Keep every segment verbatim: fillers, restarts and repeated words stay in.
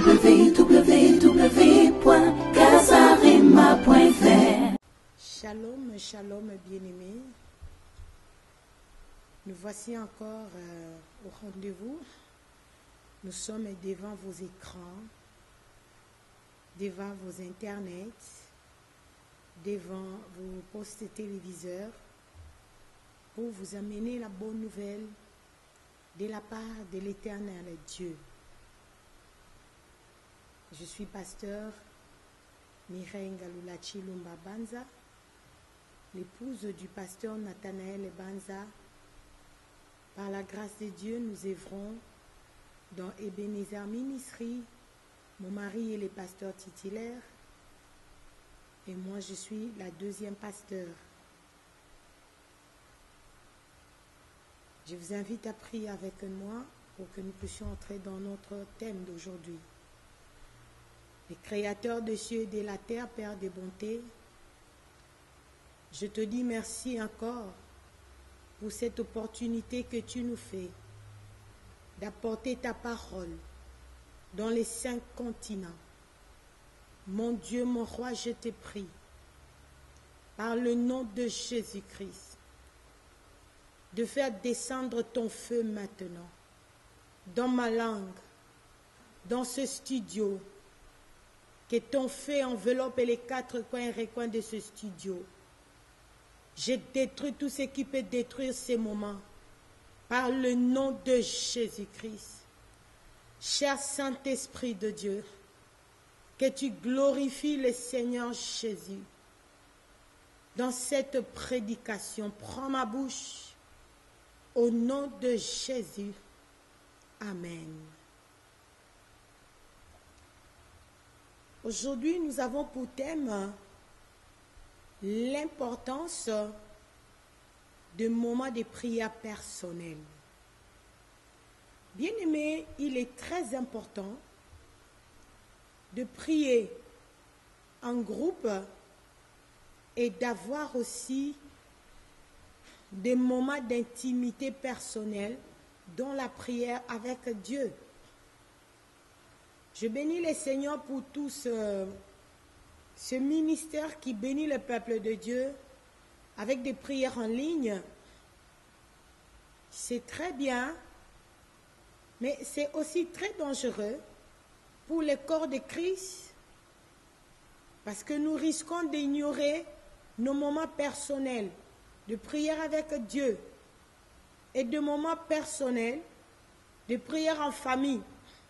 w w w point casarema point f r. Shalom, shalom bien-aimés. Nous voici encore euh, au rendez-vous. Nous sommes devant vos écrans, devant vos internets, devant vos postes téléviseurs pour vous amener la bonne nouvelle de la part de l'Éternel Dieu. Je suis pasteur Mireille Ngalulachi Lumba Banza, l'épouse du pasteur Nathanaël Banza. Par la grâce de Dieu, nous œuvrons dans Ebenezer Ministry. Mon mari est le pasteur titulaire et moi je suis la deuxième pasteur. Je vous invite à prier avec moi pour que nous puissions entrer dans notre thème d'aujourd'hui. Le Créateur des cieux et de la terre, Père des bontés, je te dis merci encore pour cette opportunité que tu nous fais d'apporter ta parole dans les cinq continents. Mon Dieu, mon roi, je te prie, par le nom de Jésus-Christ, de faire descendre ton feu maintenant, dans ma langue, dans ce studio, que ton feu enveloppe les quatre coins et recoins de ce studio. Je détruis tout ce qui peut détruire ces moments, par le nom de Jésus-Christ. Cher Saint-Esprit de Dieu, que tu glorifies le Seigneur Jésus. Dans cette prédication, prends ma bouche, au nom de Jésus. Amen. Aujourd'hui, nous avons pour thème l'importance de moments de prière personnelle. Bien-aimé, il est très important de prier en groupe et d'avoir aussi des moments d'intimité personnelle dans la prière avec Dieu. Je bénis le Seigneur pour tout ce, ce ministère qui bénit le peuple de Dieu avec des prières en ligne. C'est très bien, mais c'est aussi très dangereux pour le corps de Christ parce que nous risquons d'ignorer nos moments personnels de prière avec Dieu et de moments personnels de prière en famille.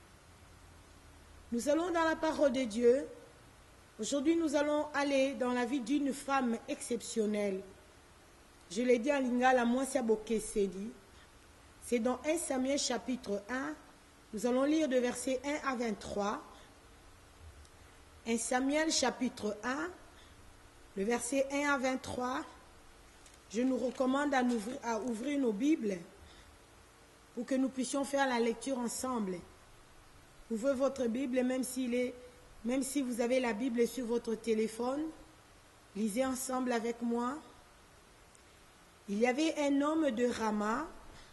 Nous allons dans la parole de Dieu. Aujourd'hui, nous allons aller dans la vie d'une femme exceptionnelle. Je l'ai dit en lingala, moi c'est Bokesedi. C'est dans un Samuel chapitre un. Nous allons lire de versets un à vingt-trois. un Samuel chapitre un, le verset un à vingt-trois. Je nous recommande à ouvrir, à ouvrir nos Bibles pour que nous puissions faire la lecture ensemble. Ouvrez votre Bible, même, s'il est, même si vous avez la Bible sur votre téléphone. Lisez ensemble avec moi. Il y avait un homme de Rama.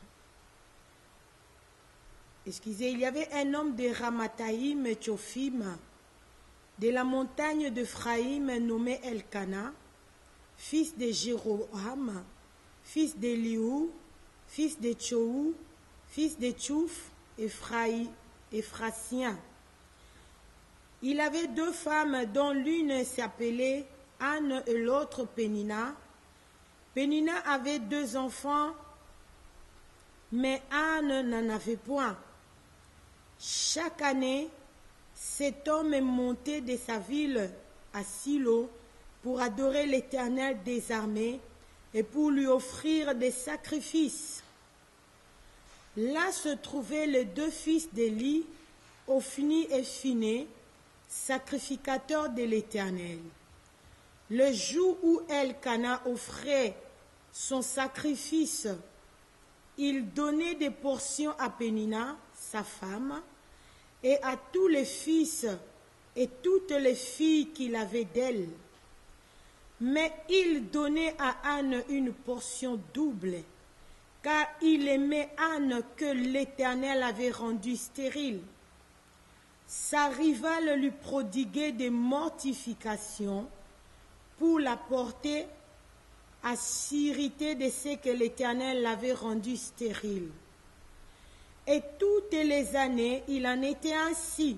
Excusez, il y avait un homme de Ramathaïm Tchophim, de la montagne d'Ephraïm nommé Elkana, fils de Jéroham, fils d'Eliou, fils de Tchoou, fils de Tchouf, Ephraï, Ephrasien. Il avait deux femmes dont l'une s'appelait Anne et l'autre Pénina. Pénina avait deux enfants, mais Anne n'en avait point. Chaque année, cet homme est monté de sa ville à Silo pour adorer l'Éternel des armées et pour lui offrir des sacrifices. Là se trouvaient les deux fils d'Élie, Ophni et Phiné, sacrificateurs de l'Éternel. Le jour où Elkana offrait son sacrifice, il donnait des portions à Pénina, sa femme, et à tous les fils et toutes les filles qu'il avait d'elle. Mais il donnait à Anne une portion double, car il aimait Anne que l'Éternel avait rendue stérile. sa rivale lui prodiguait des mortifications pour la porter à s'irriter de ce que l'Éternel l'avait rendu stérile. Et toutes les années, il en était ainsi.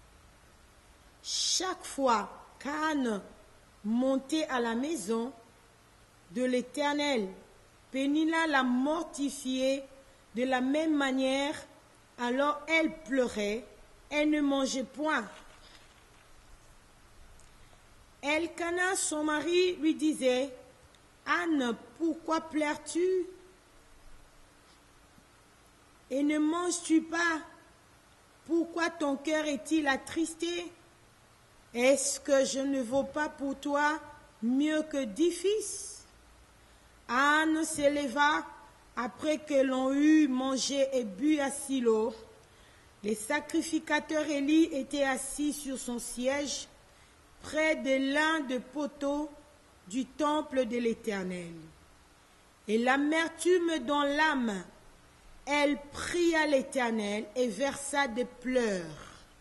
Chaque fois qu'Anne montait à la maison de l'Éternel, Pénina la mortifiait de la même manière, alors elle pleurait, elle ne mangeait point. Elkana, son mari, lui disait, « Anne, pourquoi pleures-tu? Et ne manges-tu pas? Pourquoi ton cœur est-il attristé? Est-ce que je ne vaux pas pour toi mieux que dix fils? » Anne s'éleva après que l'on eut mangé et bu à Silo. Les sacrificateurs Élie étaient assis sur son siège près de l'un des poteaux du temple de l'Éternel. Et l'amertume dans l'âme, elle pria l'Éternel et versa des pleurs.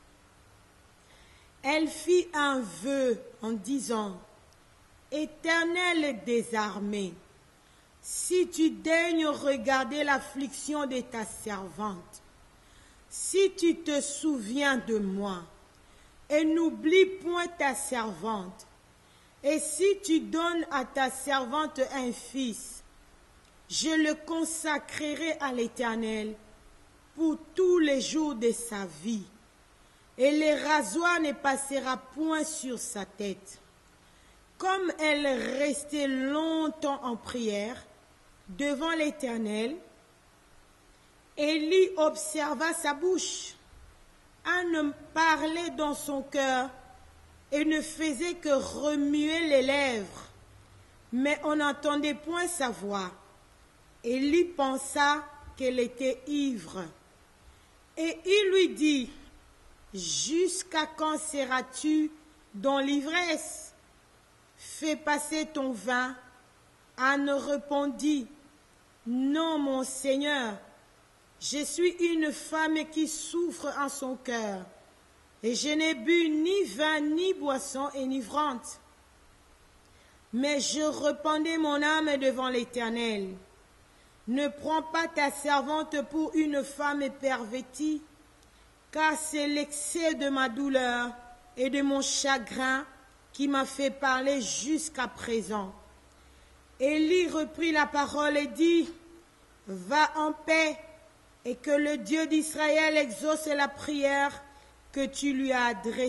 Elle fit un vœu en disant, « Éternel des armées, si tu daignes regarder l'affliction de ta servante, si tu te souviens de moi, et n'oublie point ta servante, et si tu donnes à ta servante un fils, je le consacrerai à l'Éternel pour tous les jours de sa vie, et le rasoir ne passera point sur sa tête. » Comme elle restait longtemps en prière devant l'Éternel, Élie observa sa bouche. Anne parlait dans son cœur et ne faisait que remuer les lèvres, mais on n'entendait point sa voix. Élie pensa qu'elle était ivre. Et il lui dit, « Jusqu'à quand seras-tu dans l'ivresse? Fais passer ton vin. » Anne répondit, « Non, mon Seigneur, je suis une femme qui souffre en son cœur, et je n'ai bu ni vin, ni boisson enivrante. Mais je rependais mon âme devant l'Éternel. Ne prends pas ta servante pour une femme pervertie, car c'est l'excès de ma douleur et de mon chagrin qui m'a fait parler jusqu'à présent. » Élie reprit la parole et dit, « Va en paix, et que le Dieu d'Israël exauce la prière que tu lui as adressée. »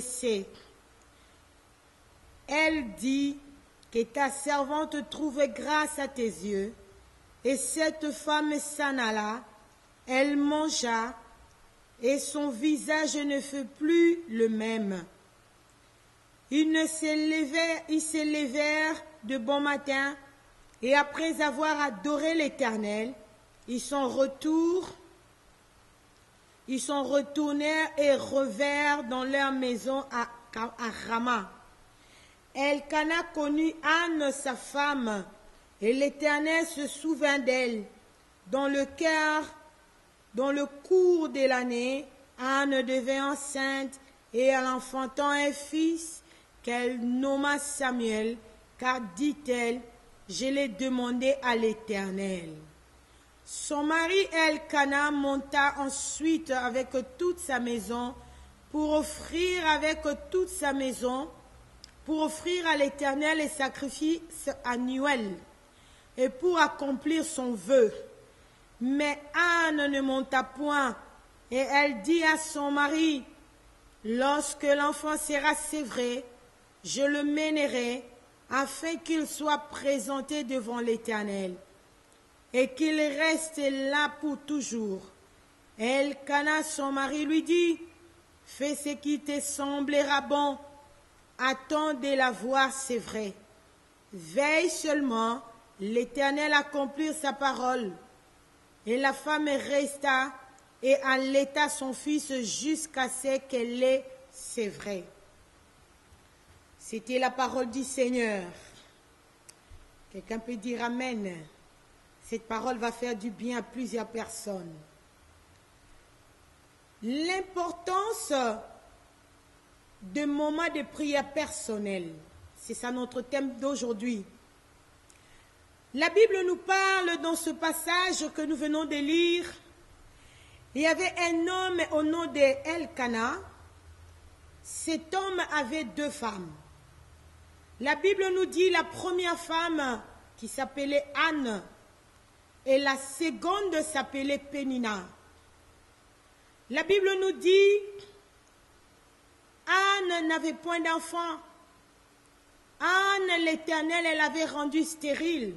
Elle dit, « Que ta servante trouve grâce à tes yeux. » Et cette femme s'en alla, elle mangea, et son visage ne fut plus le même. Ils se levèrent de bon matin, et après avoir adoré l'Éternel, ils sont retour, ils sont retournés et revinrent dans leur maison à, à Rama. Elkana connut Anne, sa femme, et l'Éternel se souvint d'elle. Dans le cœur, dans le cours de l'année, Anne devint enceinte, et en enfantant un fils qu'elle nomma Samuel, car dit-elle, je l'ai demandé à l'Éternel. Son mari Elkana monta ensuite avec toute sa maison pour offrir avec toute sa maison, pour offrir à l'Éternel les sacrifices annuels et pour accomplir son vœu. Mais Anne ne monta point, et elle dit à son mari, « Lorsque l'enfant sera sévré, je le mènerai, afin qu'il soit présenté devant l'Éternel, et qu'il reste là pour toujours. » Elkana, son mari, lui dit, « Fais ce qui te semblera bon, attends de la voir sévrée. Veille seulement, l'Éternel accomplir sa parole. » Et la femme resta et allaita son fils jusqu'à ce qu'elle l'ait sévré. C'était la parole du Seigneur. Quelqu'un peut dire Amen. Cette parole va faire du bien à plusieurs personnes. L'importance de moments de prière personnelle. C'est ça notre thème d'aujourd'hui. La Bible nous parle dans ce passage que nous venons de lire. Il y avait un homme au nom de Elkana. Cet homme avait deux femmes. La Bible nous dit la première femme qui s'appelait Anne et la seconde s'appelait Pénina. La Bible nous dit Anne n'avait point d'enfant. Anne, l'Éternel, elle avait rendu stérile.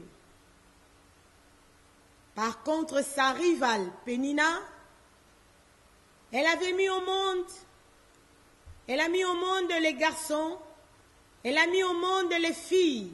Par contre, sa rivale, Pénina, elle avait mis au monde, elle a mis au monde les garçons, elle a mis au monde les filles.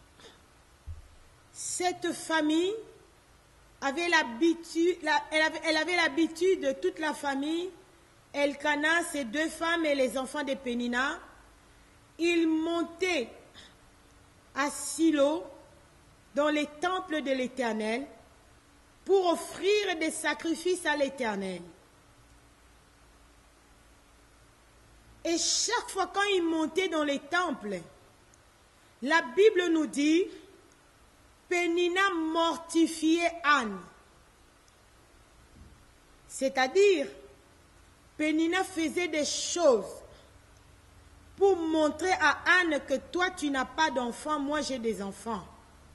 Cette famille avait l'habitude, elle avait, elle avait l'habitude, toute la famille, Elkana, ses deux femmes et les enfants de Pénina, ils montaient à Silo, dans les temples de l'Éternel, pour offrir des sacrifices à l'Éternel. Et chaque fois quand ils montaient dans les temples, la Bible nous dit, Pénina mortifiait Anne. C'est-à-dire, Pénina faisait des choses pour montrer à Anne que toi tu n'as pas d'enfant, moi j'ai des enfants.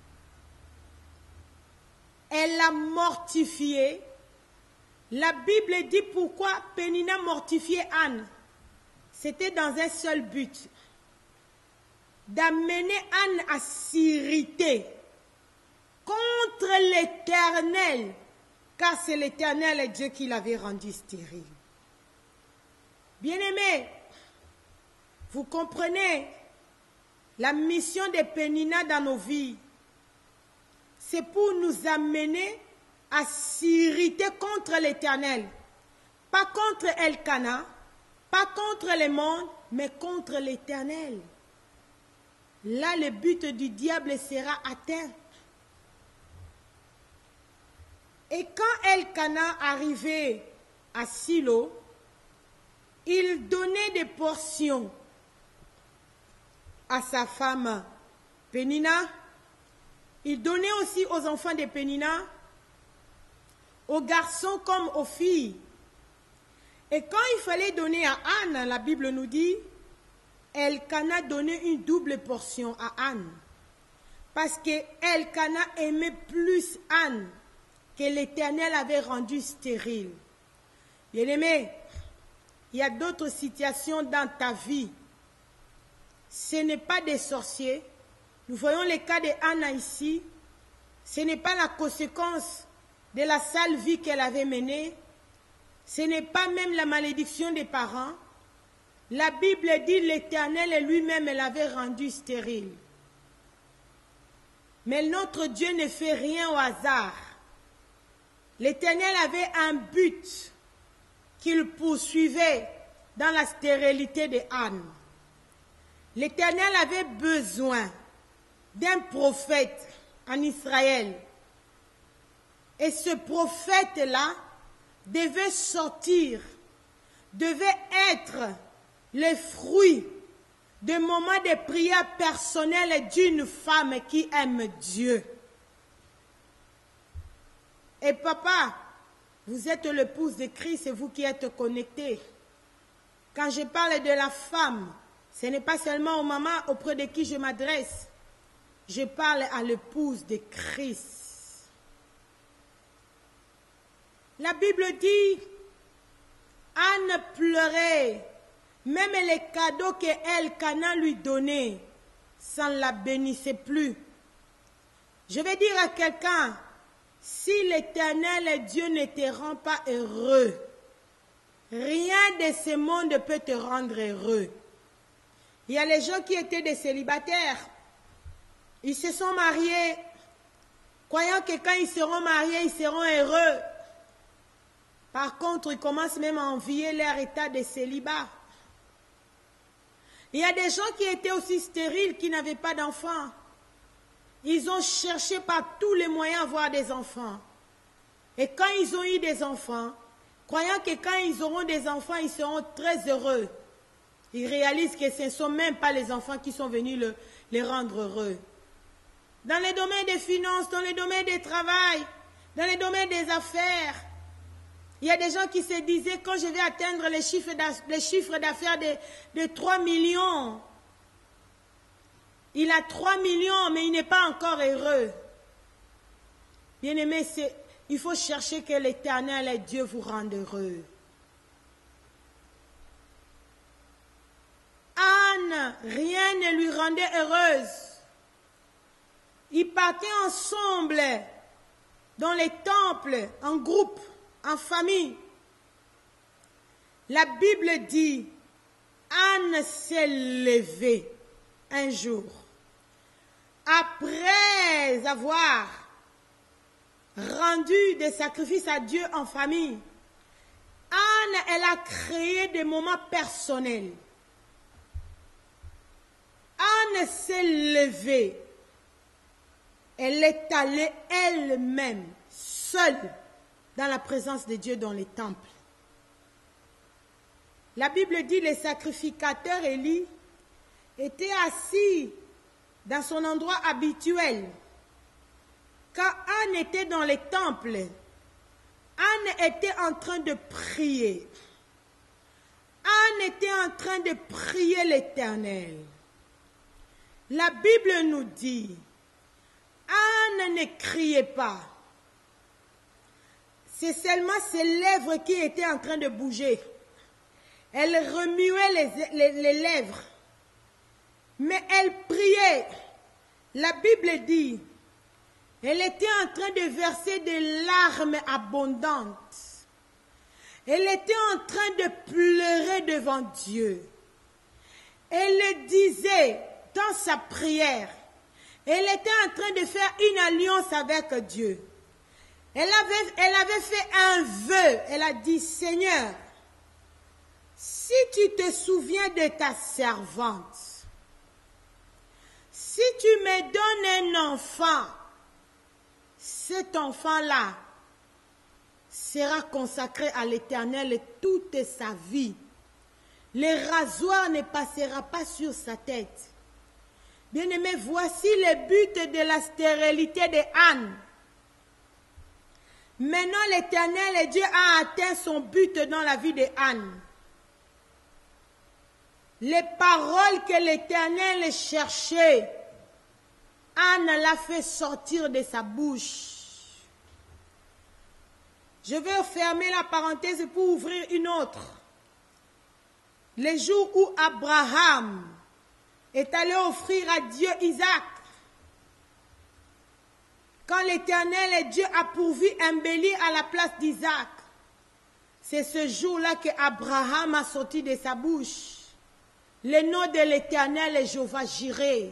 Elle l'a mortifiée. La Bible dit pourquoi Pénina mortifiait Anne. C'était dans un seul but, d'amener Anne à s'irriter contre l'Éternel, car c'est l'Éternel Dieu qui l'avait rendue stérile. Bien-aimés, vous comprenez la mission de Pénina dans nos vies. C'est pour nous amener à s'irriter contre l'Éternel. Pas contre Elkana, pas contre le monde, mais contre l'Éternel. Là, le but du diable sera atteint. Et quand Elkana arrivait à Silo, il donnait des portions à sa femme Pénina. Il donnait aussi aux enfants de Pénina, aux garçons comme aux filles. Et quand il fallait donner à Anne, la Bible nous dit, Elkana donnait une double portion à Anne. Parce que Elkana aimait plus Anne que l'Éternel avait rendue stérile. Bien-aimé, il y a d'autres situations dans ta vie. Ce n'est pas des sorciers. Nous voyons le cas de Anna ici. Ce n'est pas la conséquence de la sale vie qu'elle avait menée. Ce n'est pas même la malédiction des parents. La Bible dit l'Éternel lui-même l'avait rendue stérile. Mais notre Dieu ne fait rien au hasard. L'Éternel avait un but qu'il poursuivait dans la stérilité de Anne. L'Éternel avait besoin d'un prophète en Israël. Et ce prophète-là devait sortir, devait être le fruit de moments de prière personnelle d'une femme qui aime Dieu. Et papa, vous êtes l'épouse de Christ, c'est vous qui êtes connectés. Quand je parle de la femme, ce n'est pas seulement aux mamans auprès de qui je m'adresse. Je parle à l'épouse de Christ. La Bible dit, Anne pleurait, même les cadeaux que Elkana lui donnait, ça ne la bénissait plus. Je vais dire à quelqu'un, si l'Éternel Dieu ne te rend pas heureux, rien de ce monde peut te rendre heureux. Il y a les gens qui étaient des célibataires. Ils se sont mariés, croyant que quand ils seront mariés, ils seront heureux. Par contre, ils commencent même à envier leur état de célibat. Il y a des gens qui étaient aussi stériles, qui n'avaient pas d'enfants. Ils ont cherché par tous les moyens à avoir des enfants. Et quand ils ont eu des enfants, croyant que quand ils auront des enfants, ils seront très heureux. Il réalise que ce ne sont même pas les enfants qui sont venus le, les rendre heureux. Dans les domaines des finances, dans les domaines du travail, dans les domaines des affaires, il y a des gens qui se disaient, quand je vais atteindre les chiffres d'affaires de, de trois millions, il a trois millions, mais il n'est pas encore heureux. Bien-aimé, il faut chercher que l'Éternel et Dieu vous rende heureux. Anne, rien ne lui rendait heureuse. Ils partaient ensemble dans les temples, en groupe, en famille. La Bible dit, Anne s'est levée un jour, après avoir rendu des sacrifices à Dieu en famille. Anne, elle a créé des moments personnels. Anne s'est levée. Elle est allée elle-même, seule, dans la présence de Dieu dans les temples. La Bible dit que les sacrificateurs Élie étaient assis dans son endroit habituel. Quand Anne était dans les temples, Anne était en train de prier. Anne était en train de prier l'Éternel. La Bible nous dit, Anne ne criait pas. C'est seulement ses lèvres qui étaient en train de bouger. Elle remuait les, les, les lèvres. Mais elle priait. La Bible dit, elle était en train de verser des larmes abondantes. Elle était en train de pleurer devant Dieu. Elle disait dans sa prière, elle était en train de faire une alliance avec Dieu. Elle avait, elle avait fait un vœu. Elle a dit, Seigneur, si tu te souviens de ta servante, si tu me donnes un enfant, cet enfant-là sera consacré à l'Éternel toute sa vie. Le rasoir ne passera pas sur sa tête. Bien-aimés, voici le but de la stérilité de Anne. Maintenant, l'Éternel et Dieu a atteint son but dans la vie de Anne. Les paroles que l'Éternel cherchait, Anne l'a fait sortir de sa bouche. Je vais fermer la parenthèse pour ouvrir une autre. Le jour où Abraham est allé offrir à Dieu Isaac, quand l'Éternel et Dieu a pourvu un bélier à la place d'Isaac, c'est ce jour-là que Abraham a sorti de sa bouche le nom de l'Éternel est Jéhovah Jireh.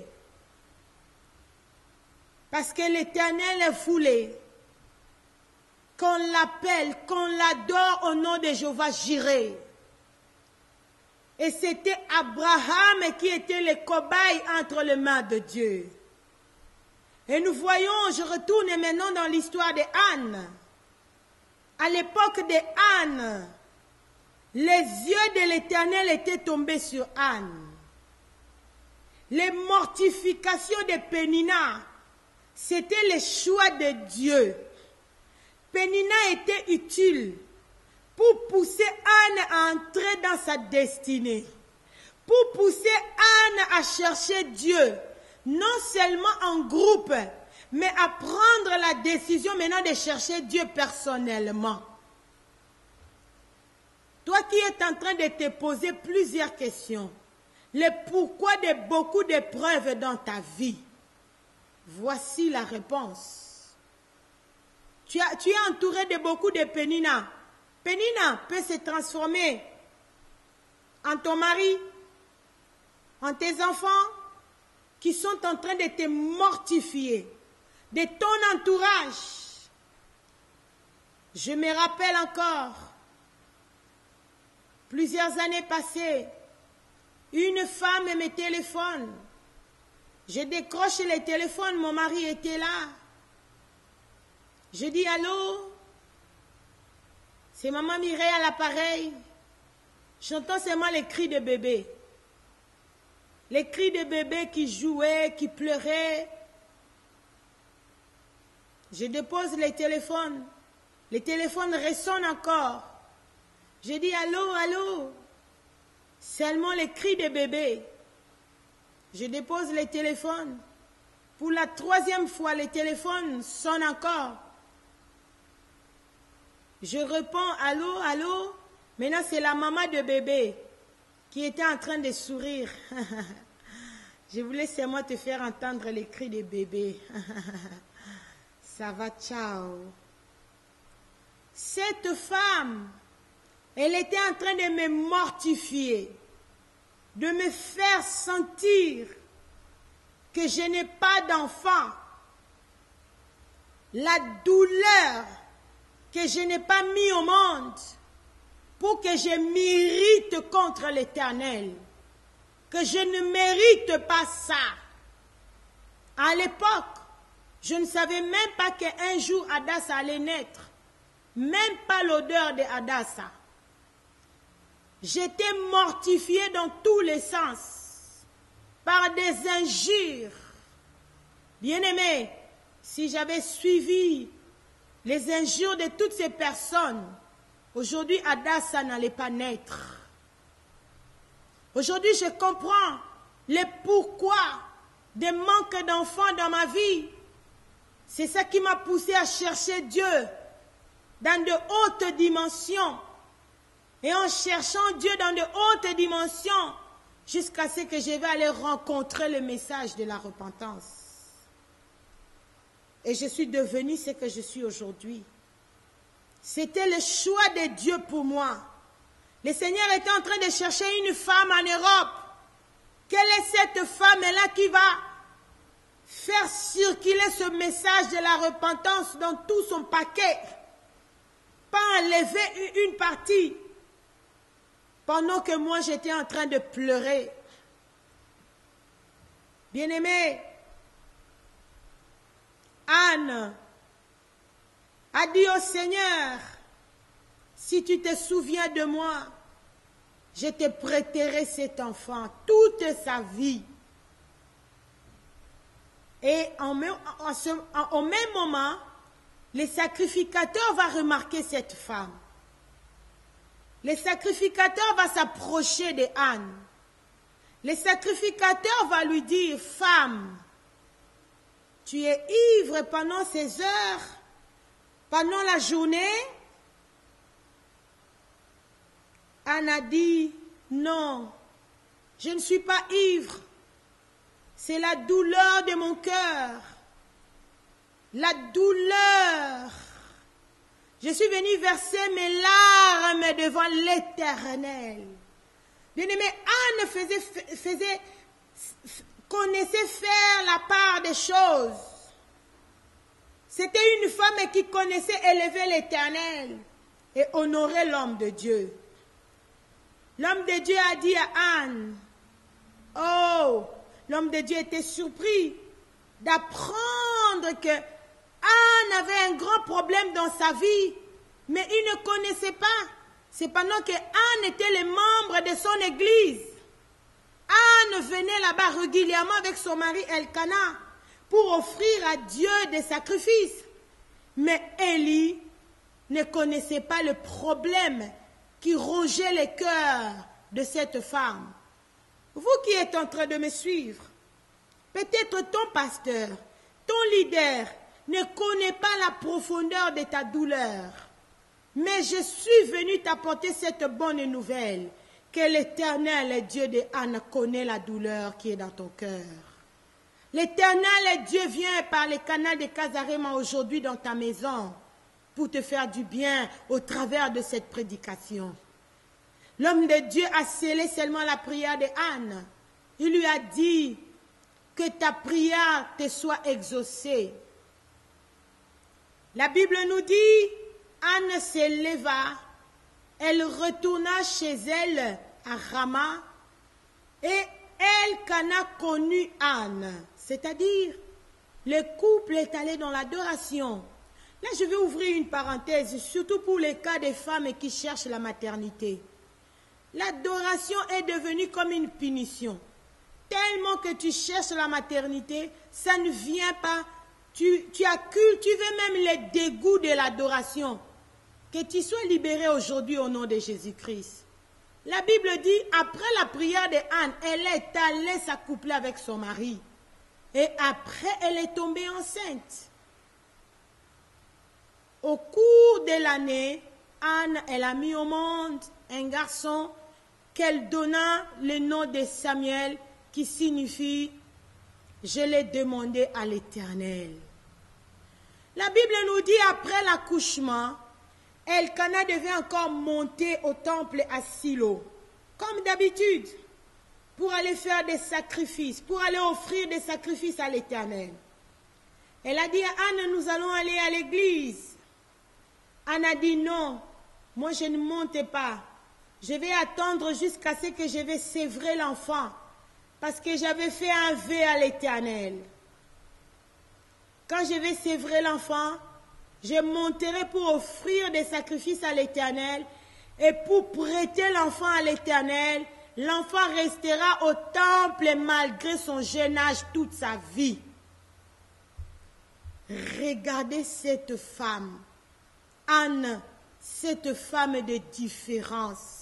Parce que l'Éternel voulait qu'on l'appelle, qu'on l'adore au nom de Jéhovah Jireh. Et c'était Abraham qui était le cobaye entre les mains de Dieu. Et nous voyons, je retourne maintenant dans l'histoire de Anne. À l'époque de Anne, les yeux de l'Éternel étaient tombés sur Anne. Les mortifications de Pénina, c'était le choix de Dieu. Pénina était utile pour pousser Anne à entrer dans sa destinée. Pour pousser Anne à chercher Dieu. Non seulement en groupe, mais à prendre la décision maintenant de chercher Dieu personnellement. Toi qui es en train de te poser plusieurs questions, le pourquoi de beaucoup d'épreuves dans ta vie, voici la réponse. Tu, as, tu es entouré de beaucoup de Pénina. Pénina peut se transformer en ton mari, en tes enfants, qui sont en train de te mortifier, de ton entourage. Je me rappelle encore, plusieurs années passées, une femme me téléphone. Je décroche le téléphone, mon mari était là. Je dis allô, c'est maman Mireille à l'appareil. J'entends seulement les cris de bébé. les cris de bébés qui jouaient, qui pleuraient. Je dépose les téléphones. Les téléphones résonnent encore. Je dis allô, allô. Seulement les cris de bébés. Je dépose les téléphones. Pour la troisième fois, les téléphones sonnent encore. Je réponds allô, allô. Maintenant, c'est la maman de bébé qui était en train de sourire. Je voulais seulement te faire entendre les cris des bébés. Ça va, ciao. Cette femme, elle était en train de me mortifier, de me faire sentir que je n'ai pas d'enfant. La douleur que je n'ai pas mis au monde pour que je m'irrite contre l'Éternel, que je ne mérite pas ça. À l'époque, je ne savais même pas qu'un jour Adassa allait naître, même pas l'odeur de Adassa. J'étais mortifiée dans tous les sens, par des injures. Bien-aimé, si j'avais suivi les injures de toutes ces personnes, aujourd'hui Adassa n'allait pas naître. Aujourd'hui, je comprends le pourquoi des manques d'enfants dans ma vie. C'est ça qui m'a poussé à chercher Dieu dans de hautes dimensions. Et en cherchant Dieu dans de hautes dimensions, jusqu'à ce que je vais aller rencontrer le message de la repentance. Et je suis devenue ce que je suis aujourd'hui. C'était le choix de Dieu pour moi. Le Seigneur était en train de chercher une femme en Europe. Quelle est cette femme-là qui va faire circuler ce message de la repentance dans tout son paquet? Pas enlever une partie. Pendant que moi j'étais en train de pleurer. Bien-aimé, Anne a dit au Seigneur, si tu te souviens de moi, je te prêterai cet enfant toute sa vie. Et en même, en ce, en, au même moment, le sacrificateur va remarquer cette femme. Le sacrificateur va s'approcher de Anne. Le sacrificateur va lui dire, femme, tu es ivre pendant ces heures, pendant la journée. Anne a dit, non, je ne suis pas ivre. C'est la douleur de mon cœur. La douleur. Je suis venue verser mes larmes devant l'Éternel. Bien-aimé, Anne faisait, faisait, connaissait faire la part des choses. C'était une femme qui connaissait élever l'Éternel et honorer l'homme de Dieu. L'homme de Dieu a dit à Anne, oh, l'homme de Dieu était surpris d'apprendre que Anne avait un grand problème dans sa vie, mais il ne connaissait pas. C'est pendant que Anne était le membre de son église. Anne venait là-bas régulièrement avec son mari Elkana pour offrir à Dieu des sacrifices. Mais Élie ne connaissait pas le problème qui rongeait le cœur de cette femme. Vous qui êtes en train de me suivre, peut-être ton pasteur, ton leader ne connaît pas la profondeur de ta douleur. Mais je suis venu t'apporter cette bonne nouvelle, que l'Éternel Dieu de Anne connaît la douleur qui est dans ton cœur. L'Éternel Dieu vient par le canal de Kazarema aujourd'hui dans ta maison pour te faire du bien au travers de cette prédication. L'homme de Dieu a scellé seulement la prière de Anne. Il lui a dit que ta prière te soit exaucée. La Bible nous dit, Anne se leva, elle retourna chez elle à Rama et Elkana connut Anne. C'est-à-dire, le couple est allé dans l'adoration. Là, je vais ouvrir une parenthèse, surtout pour les cas des femmes qui cherchent la maternité. L'adoration est devenue comme une punition. tellement que tu cherches la maternité, ça ne vient pas. Tu, tu as cultivé même les dégoûts de l'adoration. Que tu sois libéré aujourd'hui au nom de Jésus-Christ. La Bible dit, après la prière de Anne, elle est allée s'accoupler avec son mari. Et après, elle est tombée enceinte. Au cours de l'année, Anne, elle a mis au monde un garçon qu'elle donna le nom de Samuel, qui signifie « Je l'ai demandé à l'Éternel ». La Bible nous dit, après l'accouchement, Elkana devait encore monter au temple à Silo, comme d'habitude, pour aller faire des sacrifices, pour aller offrir des sacrifices à l'Éternel. Elle a dit à Anne, nous allons aller à l'église. Anne a dit non, moi je ne monte pas. Je vais attendre jusqu'à ce que je vais sévrer l'enfant, parce que j'avais fait un vœu à l'Éternel. Quand je vais sévrer l'enfant, je monterai pour offrir des sacrifices à l'Éternel et pour prêter l'enfant à l'Éternel. L'enfant restera au temple malgré son jeune âge toute sa vie. Regardez cette femme, Anne, cette femme de différence.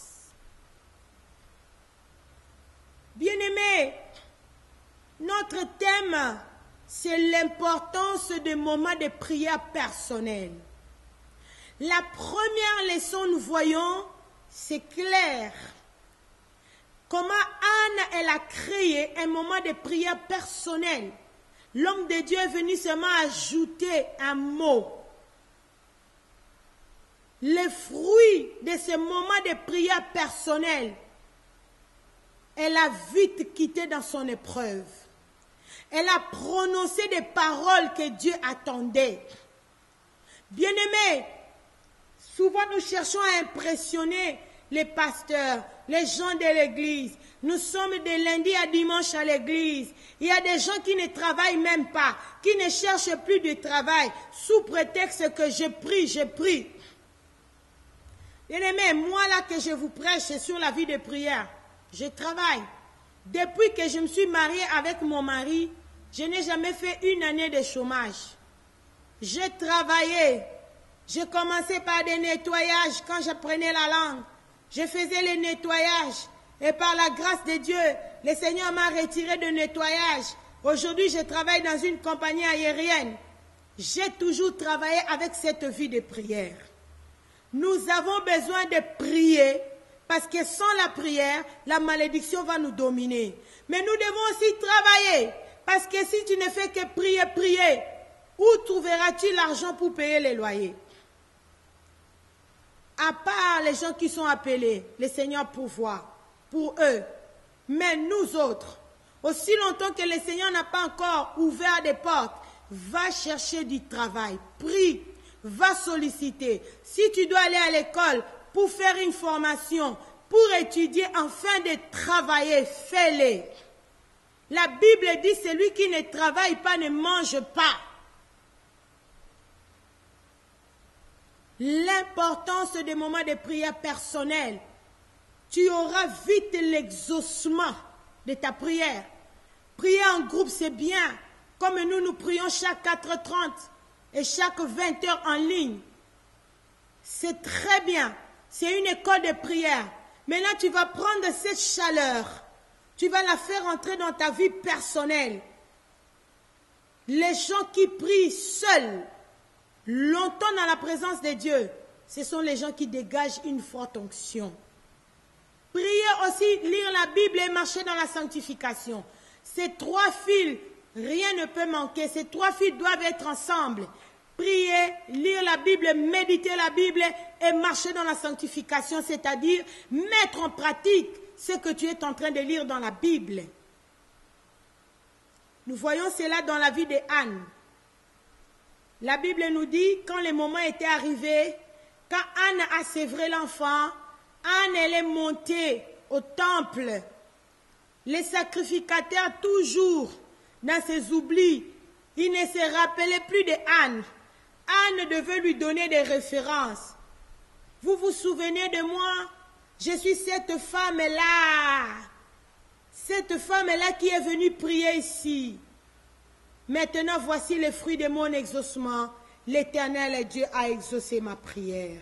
Bien-aimés, notre thème, c'est l'importance des moments de prière personnelle. La première leçon, nous voyons, c'est clair. Comment Anne, elle a créé un moment de prière personnelle. L'homme de Dieu est venu seulement ajouter un mot. Le fruit de ce moment de prière personnelle, elle a vite quitté dans son épreuve. Elle a prononcé des paroles que Dieu attendait. Bien-aimés, souvent nous cherchons à impressionner les pasteurs, les gens de l'église. Nous sommes de lundi à dimanche à l'église. Il y a des gens qui ne travaillent même pas, qui ne cherchent plus de travail, sous prétexte que je prie, je prie. Bien-aimés, moi là que je vous prêche, c'est sur la vie de prière. Je travaille. Depuis que je me suis mariée avec mon mari, je n'ai jamais fait une année de chômage. J'ai travaillé. J'ai commencé par des nettoyages quand j'apprenais la langue. Je faisais les nettoyages. Et par la grâce de Dieu, le Seigneur m'a retiré de nettoyage. Aujourd'hui, je travaille dans une compagnie aérienne. J'ai toujours travaillé avec cette vie de prière. Nous avons besoin de prier. Parce que sans la prière, la malédiction va nous dominer. Mais nous devons aussi travailler. Parce que si tu ne fais que prier, prier, où trouveras-tu l'argent pour payer les loyers? À part les gens qui sont appelés, le Seigneur pourvoit pour eux. Mais nous autres, aussi longtemps que le Seigneur n'a pas encore ouvert des portes, va chercher du travail. Prie, va solliciter. Si tu dois aller à l'école, pour faire une formation, pour étudier, afin de travailler, fais-le. La Bible dit, celui qui ne travaille pas ne mange pas. L'importance des moments de prière personnelle, tu auras vite l'exaucement de ta prière. Prier en groupe, c'est bien, comme nous, nous prions chaque quatre heures trente et chaque vingt heures en ligne. C'est très bien. C'est une école de prière. Maintenant, tu vas prendre cette chaleur. Tu vas la faire entrer dans ta vie personnelle. Les gens qui prient seuls, longtemps dans la présence de Dieu, ce sont les gens qui dégagent une forte onction. Prier aussi, lire la Bible et marcher dans la sanctification. Ces trois fils, rien ne peut manquer. Ces trois fils doivent être ensemble. Prier, lire la Bible, méditer la Bible et marcher dans la sanctification, c'est-à-dire mettre en pratique ce que tu es en train de lire dans la Bible. Nous voyons cela dans la vie de Anne. La Bible nous dit, quand le moment était arrivé, quand Anne a sévré l'enfant, Anne, elle est montée au temple. Les sacrificateurs, toujours dans ses oublis, ils ne se rappelaient plus de Anne. Anne devait lui donner des références. Vous vous souvenez de moi? Je suis cette femme-là. Cette femme-là qui est venue prier ici, maintenant voici le fruit de mon exaucement. L'Éternel Dieu a exaucé ma prière.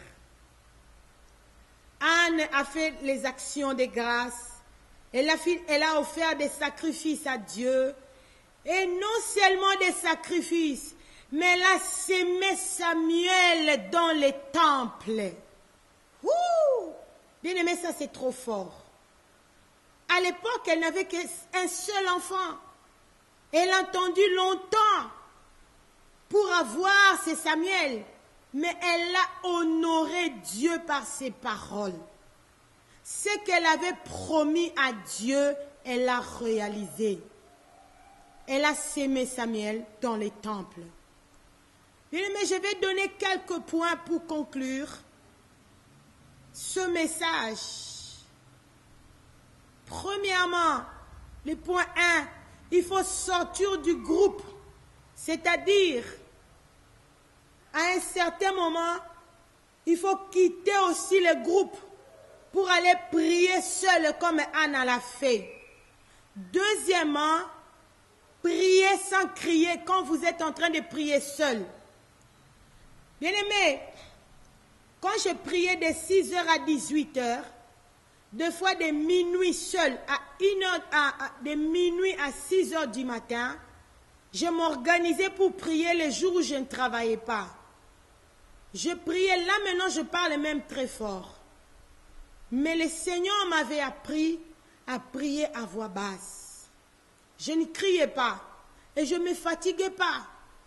Anne a fait les actions de grâce. Elle a, fait, elle a offert des sacrifices à Dieu. Et non seulement des sacrifices, mais elle a sémé Samuel dans les temples. Ouh! Bien aimé, ça c'est trop fort. À l'époque, elle n'avait qu'un seul enfant. Elle a attendu longtemps pour avoir ce Samuel. Mais elle a honoré Dieu par ses paroles. Ce qu'elle avait promis à Dieu, elle l'a réalisé. Elle a sémé Samuel dans les temples. Mais je vais donner quelques points pour conclure ce message. Premièrement, le point un, il faut sortir du groupe. C'est-à-dire, à un certain moment, il faut quitter aussi le groupe pour aller prier seul comme Anne l'a fait. Deuxièmement, priez sans crier quand vous êtes en train de prier seul. Bien-aimé, quand je priais de six heures à dix-huit heures, deux fois de minuit seul, à une heure, à, à, de minuit à six heures du matin, je m'organisais pour prier les jours où je ne travaillais pas. Je priais, là maintenant je parle même très fort. Mais le Seigneur m'avait appris à prier à voix basse. Je ne criais pas et je ne me fatiguais pas.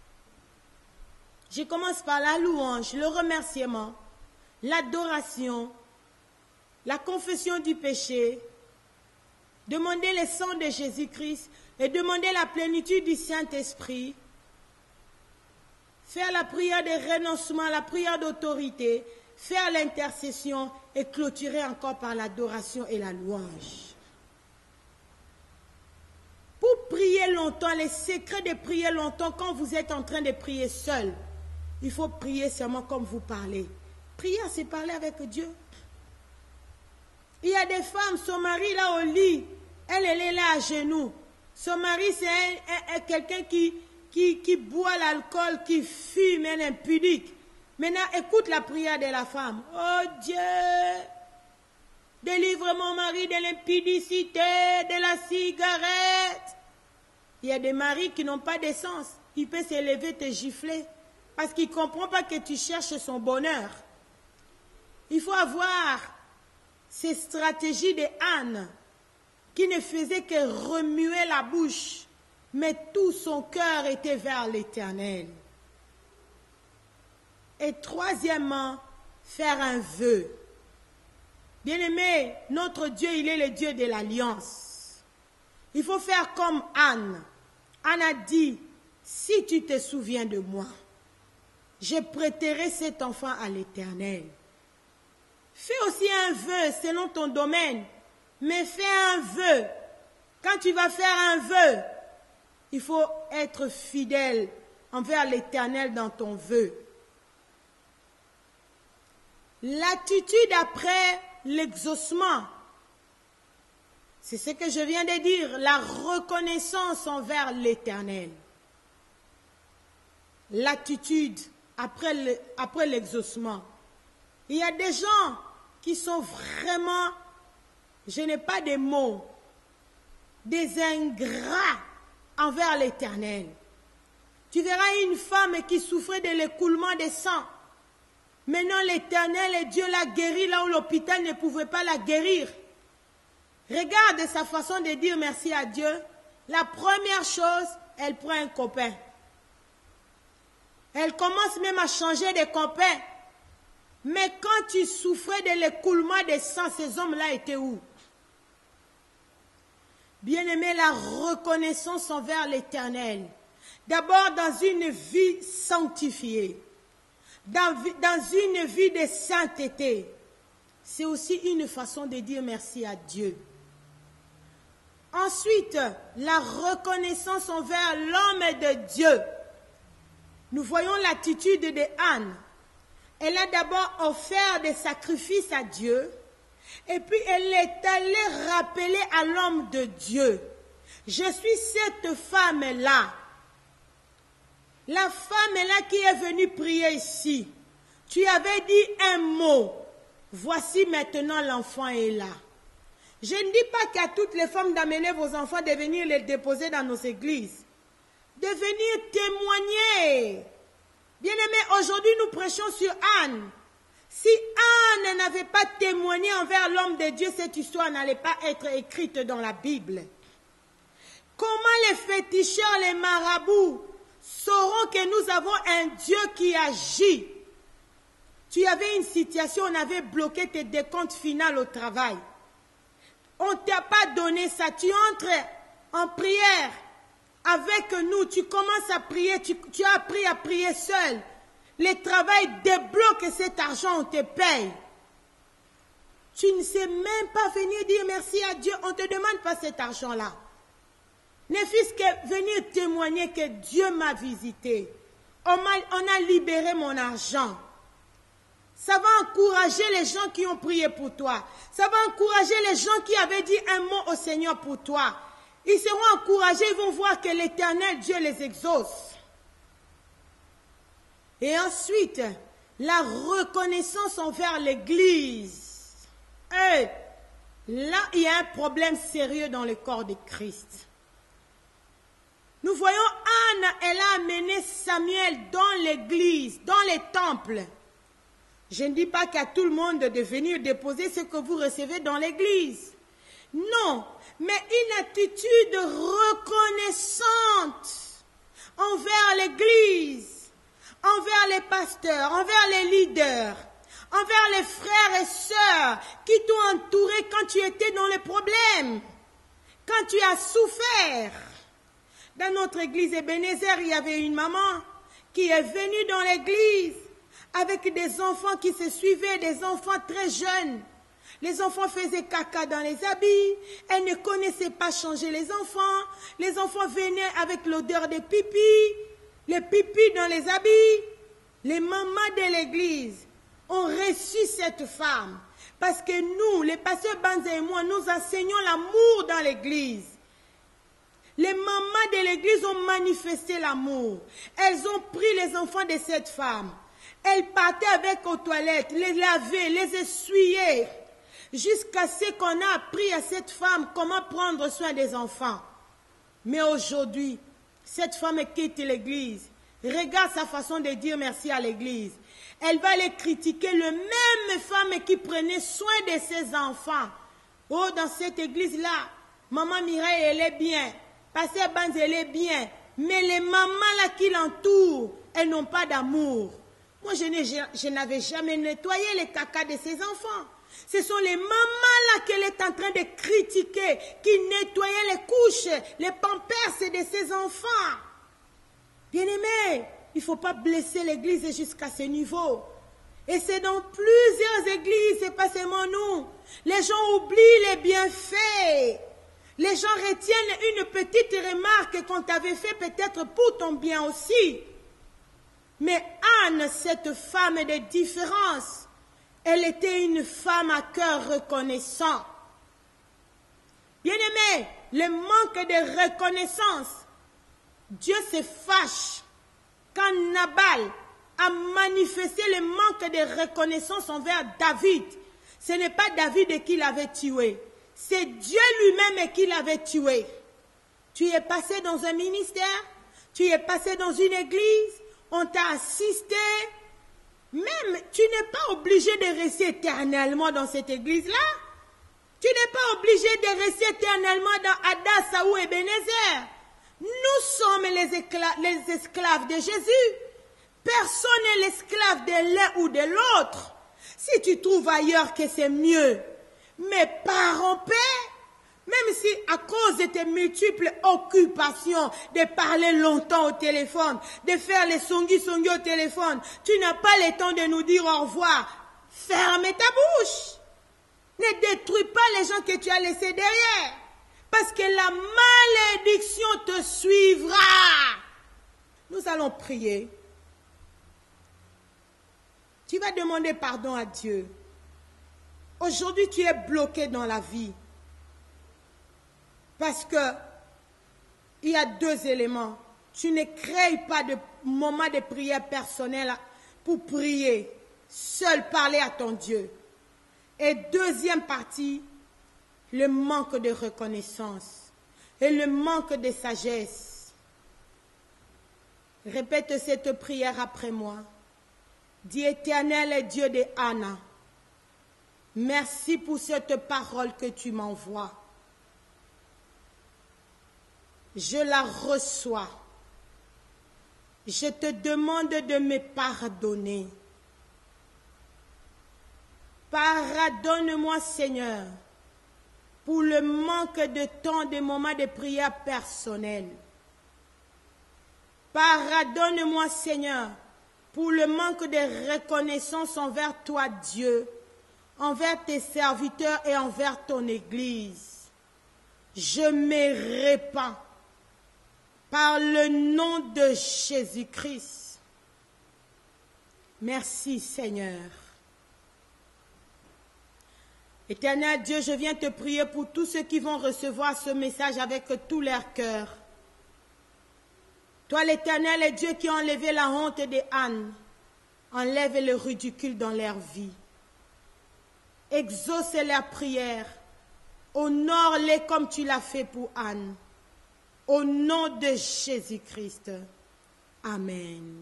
Je commence par la louange, le remerciement, l'adoration, la confession du péché, demander le sang de Jésus-Christ et demander la plénitude du Saint-Esprit, faire la prière de renoncement, la prière d'autorité, faire l'intercession et clôturer encore par l'adoration et la louange. Pour prier longtemps, les secrets de prier longtemps, quand vous êtes en train de prier seul, il faut prier seulement comme vous parlez. Prier, c'est parler avec Dieu. Il y a des femmes, son mari là au lit, elle, elle est là à genoux. Son mari, c'est quelqu'un qui, qui, qui boit l'alcool, qui fume, elle est impudique. Maintenant, écoute la prière de la femme. Oh Dieu, délivre mon mari de l'impudicité, de la cigarette. Il y a des maris qui n'ont pas d'essence. Il peut se lever, te gifler, parce qu'il ne comprend pas que tu cherches son bonheur. Il faut avoir ces stratégies de Anne, qui ne faisait que remuer la bouche, mais tout son cœur était vers l'Éternel. Et troisièmement, faire un vœu. Bien-aimé, notre Dieu, il est le Dieu de l'alliance. Il faut faire comme Anne. Anne a dit, si tu te souviens de moi, je prêterai cet enfant à l'Éternel. Fais aussi un vœu selon ton domaine, mais fais un vœu. Quand tu vas faire un vœu, il faut être fidèle envers l'Éternel dans ton vœu. L'attitude après l'exaucement, c'est ce que je viens de dire, la reconnaissance envers l'Éternel. L'attitude après le, après l'exaucement. Il y a des gens qui sont vraiment, je n'ai pas de mots, des ingrats envers l'Éternel. Tu verras une femme qui souffrait de l'écoulement des sang. Maintenant, l'Éternel et Dieu l'a guéri là où l'hôpital ne pouvait pas la guérir. Regarde sa façon de dire merci à Dieu. La première chose, elle prend un copain. Elle commence même à changer de copain. Mais quand tu souffrais de l'écoulement des sang, ces hommes-là étaient où? Bien-aimé, la reconnaissance envers l'Éternel. D'abord dans une vie sanctifiée. Dans, dans une vie de sainteté, c'est aussi une façon de dire merci à Dieu. Ensuite, la reconnaissance envers l'homme de Dieu. Nous voyons l'attitude de Anne. Elle a d'abord offert des sacrifices à Dieu. Et puis elle est allée rappeler à l'homme de Dieu, je suis cette femme-là. La femme-là qui est venue prier ici. Tu avais dit un mot. Voici maintenant l'enfant est là. Je ne dis pas qu'à toutes les femmes d'amener vos enfants de venir les déposer dans nos églises. De venir témoigner. Bien-aimés, aujourd'hui nous prêchons sur Anne. Si Anne n'avait pas témoigné envers l'homme de Dieu, cette histoire n'allait pas être écrite dans la Bible. Comment les féticheurs, les marabouts sauront que nous avons un Dieu qui agit? Tu avais une situation, on avait bloqué tes décomptes finaux au travail. On ne t'a pas donné ça. Tu entres en prière avec nous, tu commences à prier, tu, tu as appris à prier seul. Le travail débloque cet argent, on te paye. Tu ne sais même pas venir dire merci à Dieu, on ne te demande pas cet argent-là. Ne fût-ce que venir témoigner que Dieu m'a visité. On, m'a, on a libéré mon argent. Ça va encourager les gens qui ont prié pour toi. Ça va encourager les gens qui avaient dit un mot au Seigneur pour toi. Ils seront encouragés, ils vont voir que l'Éternel Dieu les exauce. Et ensuite, la reconnaissance envers l'Église. Et là, il y a un problème sérieux dans le corps de Christ. Nous voyons Anne, elle a amené Samuel dans l'église, dans les temples. Je ne dis pas qu'à tout le monde de venir déposer ce que vous recevez dans l'église. Non, mais une attitude reconnaissante envers l'église, envers les pasteurs, envers les leaders, envers les frères et sœurs qui t'ont entouré quand tu étais dans les problèmes, quand tu as souffert. Dans notre église Ebenezer, il y avait une maman qui est venue dans l'église avec des enfants qui se suivaient, des enfants très jeunes. Les enfants faisaient caca dans les habits, elle ne connaissait pas changer les enfants. Les enfants venaient avec l'odeur des pipis, les pipis dans les habits. Les mamans de l'église ont reçu cette femme parce que nous, les pasteurs Banza et moi, nous enseignons l'amour dans l'église. Les mamans de l'église ont manifesté l'amour. Elles ont pris les enfants de cette femme. Elles partaient avec aux toilettes, les laver, les essuyer, jusqu'à ce qu'on a appris à cette femme comment prendre soin des enfants. Mais aujourd'hui, cette femme quitte l'église. Regarde sa façon de dire merci à l'église. Elle va aller critiquer le même femme qui prenait soin de ses enfants. Oh, dans cette église-là, maman Mireille, elle est bien. Pasteur Banz, elle est bien. Mais les mamans là qui l'entourent, elles n'ont pas d'amour. Moi, je, je n'avais jamais nettoyé les caca de ses enfants. Ce sont les mamans là qu'elle est en train de critiquer, qui nettoyaient les couches, les pampers de ses enfants. Bien-aimés, il ne faut pas blesser l'église jusqu'à ce niveau. Et c'est dans plusieurs églises, c'est pas seulement nous. Les gens oublient les bienfaits. Les gens retiennent une petite remarque qu'on t'avait fait peut-être pour ton bien aussi. Mais Anne, cette femme de différence, elle était une femme à cœur reconnaissant. Bien-aimé, le manque de reconnaissance, Dieu se fâche quand Nabal a manifesté le manque de reconnaissance envers David. Ce n'est pas David qui l'avait tué. C'est Dieu lui-même qui l'avait tué. Tu es passé dans un ministère, tu es passé dans une église, on t'a assisté. Même, tu n'es pas obligé de rester éternellement dans cette église-là. Tu n'es pas obligé de rester éternellement dans Adassa ou Ebenezer. Nous sommes les, les esclaves de Jésus. Personne n'est l'esclave de l'un ou de l'autre. Si tu trouves ailleurs que c'est mieux, mais pars en paix. Même si à cause de tes multiples occupations, de parler longtemps au téléphone, de faire les songi-songi au téléphone, tu n'as pas le temps de nous dire au revoir. Ferme ta bouche. Ne détruis pas les gens que tu as laissés derrière. Parce que la malédiction te suivra. Nous allons prier. Tu vas demander pardon à Dieu. Aujourd'hui, tu es bloqué dans la vie. Parce que il y a deux éléments. Tu ne crées pas de moment de prière personnel pour prier. Seul parler à ton Dieu. Et deuxième partie, le manque de reconnaissance et le manque de sagesse. Répète cette prière après moi. Dis: Éternel et Dieu de Anna, merci pour cette parole que tu m'envoies. Je la reçois. Je te demande de me pardonner. Pardonne-moi, Seigneur, pour le manque de temps, de moments de prière personnelle. Pardonne-moi, Seigneur, pour le manque de reconnaissance envers toi, Dieu, envers tes serviteurs et envers ton Église. Je me répands par le nom de Jésus-Christ. Merci, Seigneur. Éternel Dieu, je viens te prier pour tous ceux qui vont recevoir ce message avec tout leur cœur. Toi, l'Éternel est Dieu qui a enlevé la honte de Anne. Enlève le ridicule dans leur vie. Exauce leurs prières. Honore-les comme tu l'as fait pour Anne. Au nom de Jésus-Christ. Amen.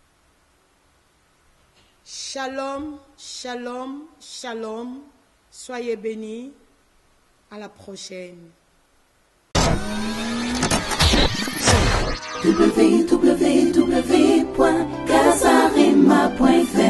Shalom, shalom, shalom. Soyez bénis. À la prochaine. w w w point casarema point f